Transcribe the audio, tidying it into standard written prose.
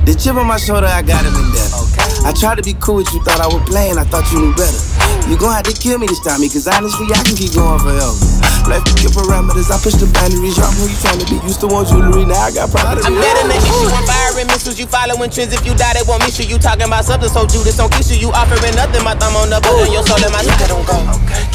The chip on my shoulder, I got him in there. I tried to be cool with you, thought I was playing, I thought you knew better. You gon' have to kill me to stop me, cause honestly, I can keep going forever. Life get parameters, I push the boundaries. Y'all who you trying to be, used to want jewelry, now I got property. I'm better than issue, I'm firing missiles. You following trends, if you die, they won't miss you. You talking about something so Judas don't kiss you. You offering nothing, my thumb on the button, your soul in my. Look at them go.